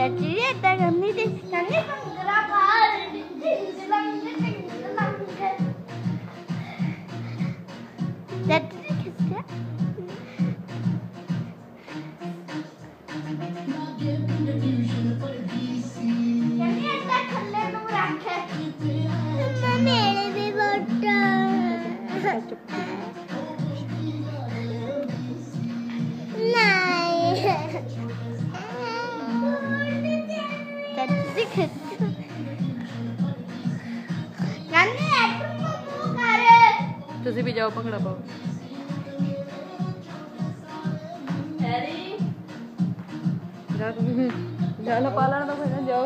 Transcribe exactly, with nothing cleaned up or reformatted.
Jadi ada kami di kami penggerak hari jadi kita kami ada खल्ले में रखे मेरे भी बोटा तुसी भी जाओ भंगड़ा पाओ जा जाना पालन तो फिर जाओ